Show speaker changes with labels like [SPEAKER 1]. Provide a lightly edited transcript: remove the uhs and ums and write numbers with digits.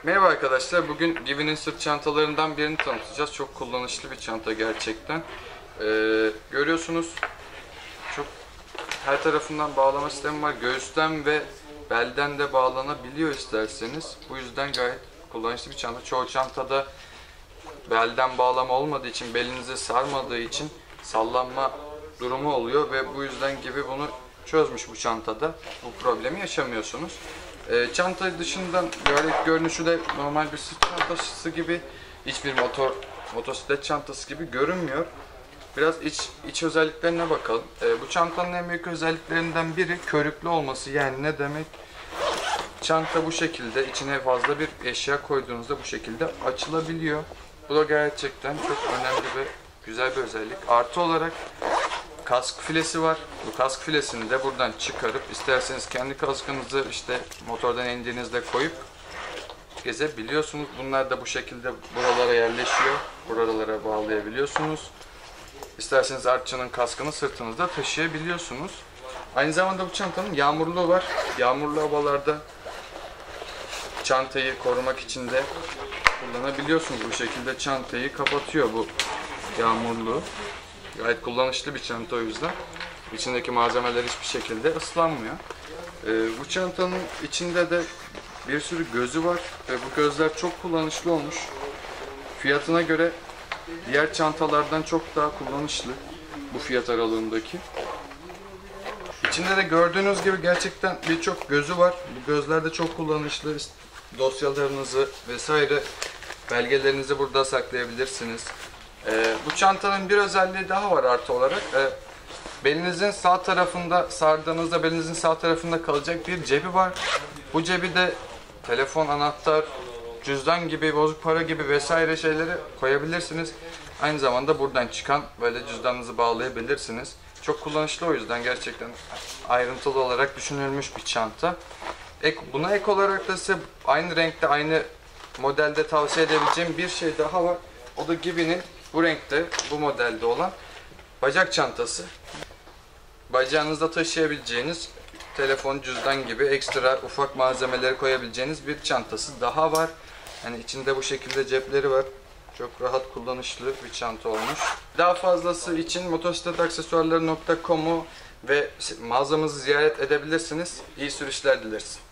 [SPEAKER 1] Merhaba arkadaşlar, bugün Givi'nin sırt çantalarından birini tanıtacağız. Çok kullanışlı bir çanta gerçekten. Görüyorsunuz, çok her tarafından bağlama sistemi var. Göğüsten ve belden de bağlanabiliyor isterseniz. Bu yüzden gayet kullanışlı bir çanta. Çoğu çantada belden bağlama olmadığı için, belinize sarmadığı için sallanma durumu oluyor ve bu yüzden Gibi bunu çözmüş bu çantada. Bu problemi yaşamıyorsunuz. Çanta dışından görünüşü de normal bir sırt çantası gibi, hiçbir motosiklet çantası gibi görünmüyor. Biraz iç özelliklerine bakalım. Bu çantanın en büyük özelliklerinden biri körüklü olması. Yani ne demek? Çanta bu şekilde, içine fazla bir eşya koyduğunuzda bu şekilde açılabiliyor. Bu da gerçekten çok önemli ve güzel bir özellik. Artı olarak kask filesi var. Bu kask filesini de buradan çıkarıp isterseniz kendi kaskınızı işte motordan indiğinizde koyup gezebiliyorsunuz. Bunlar da bu şekilde buralara yerleşiyor. Buralara bağlayabiliyorsunuz. İsterseniz artçının kaskını sırtınızda taşıyabiliyorsunuz. Aynı zamanda bu çantanın yağmurluğu var. Yağmurlu havalarda çantayı korumak için de kullanabiliyorsunuz. Bu şekilde çantayı kapatıyor bu yağmurluğu. Gayet kullanışlı bir çanta o yüzden. İçindeki malzemeler hiçbir şekilde ıslanmıyor. Bu çantanın içinde de bir sürü gözü var ve bu gözler çok kullanışlı olmuş. Fiyatına göre diğer çantalardan çok daha kullanışlı bu fiyat aralığındaki. İçinde de gördüğünüz gibi gerçekten birçok gözü var. Bu gözler de çok kullanışlı. Dosyalarınızı vesaire belgelerinizi burada saklayabilirsiniz. Bu çantanın bir özelliği daha var artı olarak. Belinizin sağ tarafında sardığınızda belinizin sağ tarafında kalacak bir cebi var. Bu cebi de telefon, anahtar, cüzdan gibi, bozuk para gibi vesaire şeyleri koyabilirsiniz. Aynı zamanda buradan çıkan böyle cüzdanınızı bağlayabilirsiniz. Çok kullanışlı, o yüzden gerçekten ayrıntılı olarak düşünülmüş bir çanta. Buna ek olarak da size aynı renkte, aynı modelde tavsiye edebileceğim bir şey daha var. O da Givi'nin bu renkte, bu modelde olan bacak çantası. Bacağınızda taşıyabileceğiniz telefon, cüzdan gibi ekstra ufak malzemeleri koyabileceğiniz bir çantası daha var. Yani içinde bu şekilde cepleri var. Çok rahat, kullanışlı bir çanta olmuş. Daha fazlası için motosikletaksesuarları.com'u ve mağazamızı ziyaret edebilirsiniz. İyi sürüşler dileriz.